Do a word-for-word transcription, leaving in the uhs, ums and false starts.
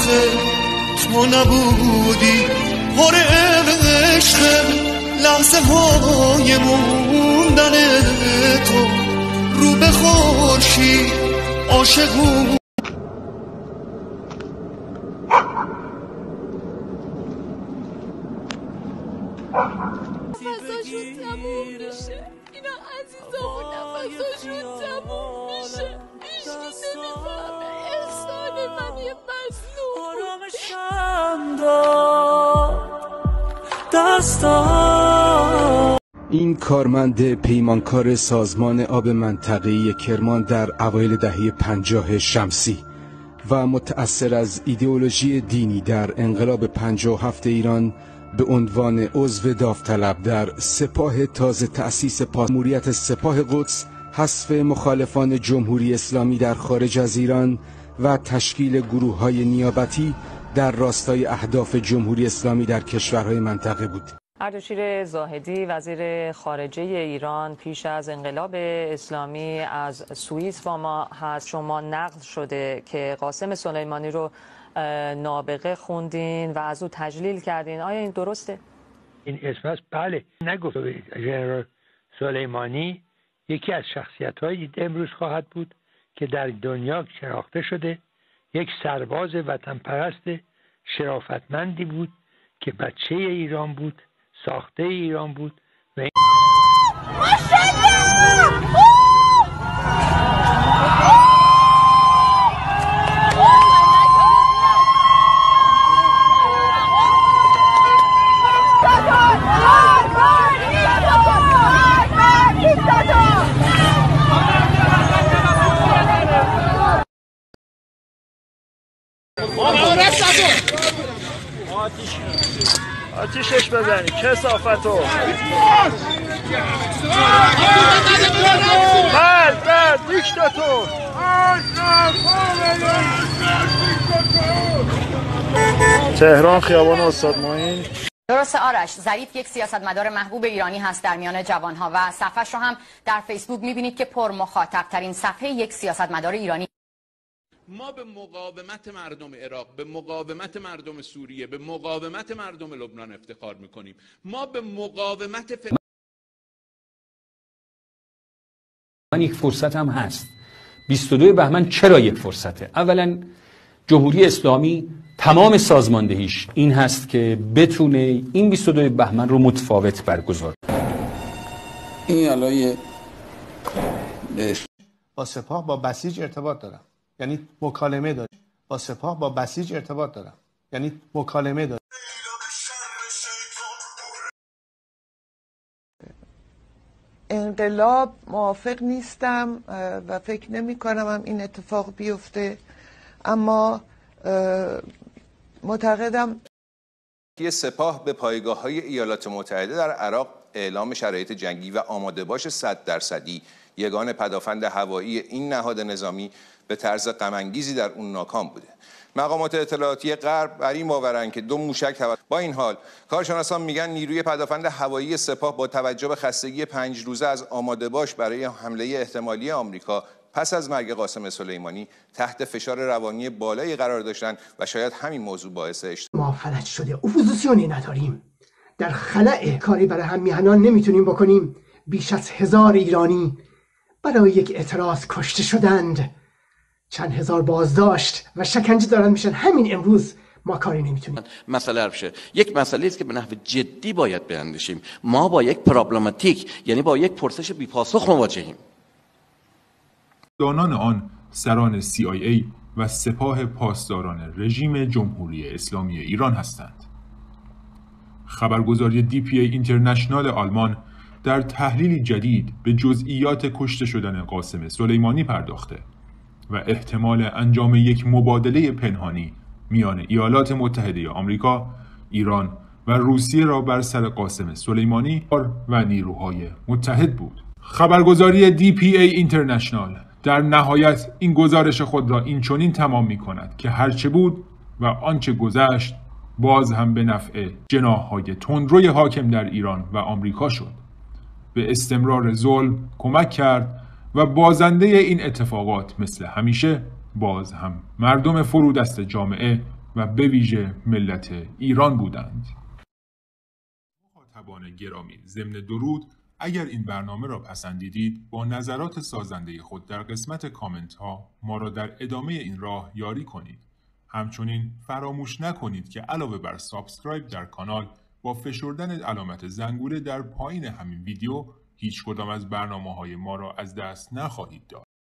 تو نبودی پر عشق لحظه های موندن تو رو به خورشید عاشقون نفساشون تموم میشه اینا عزیزامون نفساشون تموم میشه هیچکی نمیفهمه احسان من یه مظلوم. این کارمند پیمانکار سازمان آب منطقه‌ای کرمان در اوایل دهه پنجاه شمسی و متأثر از ایدئولوژی دینی در انقلاب پنجاه و هفت ایران به عنوان عضو داوطلب در سپاه تازه تأسیس جمهوریت سپاه قدس، حذف مخالفان جمهوری اسلامی در خارج از ایران و تشکیل گروه‌های نیابتی در راستای اهداف جمهوری اسلامی در کشورهای منطقه بود. اردشیر زاهدی وزیر خارجه ایران پیش از انقلاب اسلامی از سوئیس با ما هست. شما نقل شده که قاسم سلیمانی رو نابغه خوندین و از او تجلیل کردین، آیا این درسته؟ این اسم است؟ بله. نگفت ژنرال سلیمانی یکی از شخصیت‌های امروز خواهد بود که در دنیا شناخته شده، یک سرباز وطن پرست شرافتمندی بود که بچه ایران بود، ساخته ایران بود و این آتیشش بزنی کثافتو. مرد مرد دیکتاتور. تهران خیابان استاد معین. درسته آرش، ظریف یک سیاستمدار محبوب ایرانی هست در میان جوانها و صفحش رو هم در فیسبوک میبینید که پر مخاطب ترین صفحه یک سیاستمدار ایرانی. ما به مقاومت مردم عراق، به مقاومت مردم سوریه، به مقاومت مردم لبنان افتخار میکنیم. ما به مقاومت ف... من یک فرصت هم هست. بیست و دو بهمن چرا یک فرصته؟ اولا جمهوری اسلامی تمام سازماندهیش این هست که بتونه این بیست و دو بهمن رو متفاوت برگزار. این علایه با سپاه با بسیج ارتباط دارم، یعنی مکالمه دارم. با سپاه با بسیج ارتباط دارم، یعنی مکالمه دارم. انقلاب موافق نیستم و فکر نمی کنم هم این اتفاق بیفته، اما معتقدم که سپاه به پایگاه‌های ایالات متحده در عراق اعلام شرایط جنگی و آماده باش صد درصدی یگان پدافند هوایی این نهاد نظامی به طرز غم‌انگیزی در اون ناکام بوده. مقامات اطلاعاتی غرب بر این باورند که دو موشک توسط. با این حال کارشناسان میگن نیروی پدافند هوایی سپاه با توجه به خستگی پنج روزه از آماده باش برای حمله احتمالی آمریکا پس از مرگ قاسم سلیمانی تحت فشار روانی بالایی قرار داشتن و شاید همین موضوع باعث اشتباه ما فلج شده، اپوزیسیونی نداریم، در خلأ کاری برای هم میهنان نمیتونیم بکنیم. بیش از هزار ایرانی برای یک اعتراض کشته شدند، چند هزار بازداشت و شکنجه دارن میشن. همین امروز ما کاری نمیتونیم. مسئله بشه یک مسئله است که به نحو جدی باید بیاندیشیم. ما با یک پرابلماتیک، یعنی با یک پرسش بی پاسخ مواجهیم. دانان آن سران سی آی ای و سپاه پاسداران رژیم جمهوری اسلامی ایران هستند. خبرگزاری دی پی ای اینترنشنال آلمان در تحلیلی جدید به جزئیات کشته شدن قاسم سلیمانی پرداخته و احتمال انجام یک مبادله پنهانی میان ایالات متحده آمریکا، ایران و روسیه را بر سر قاسم سلیمانی و نیروهای متحد بود. خبرگزاری دی پی ای اینترنشنال در نهایت این گزارش خود را این چنین تمام می کند که هرچه بود و آنچه گذشت باز هم به نفع جناح‌های تندروی حاکم در ایران و آمریکا شد. به استمرار ظلم کمک کرد و بازنده این اتفاقات مثل همیشه باز هم مردم فرودست جامعه و به ویژه ملت ایران بودند. مخاطبان گرامی، ضمن درود، اگر این برنامه را پسندیدید با نظرات سازنده خود در قسمت کامنت ها ما را در ادامه این راه یاری کنید. همچنین فراموش نکنید که علاوه بر سابسکرایب در کانال با فشردن علامت زنگوله در پایین همین ویدیو هیچ کدام از برنامه های ما را از دست نخواهید داد.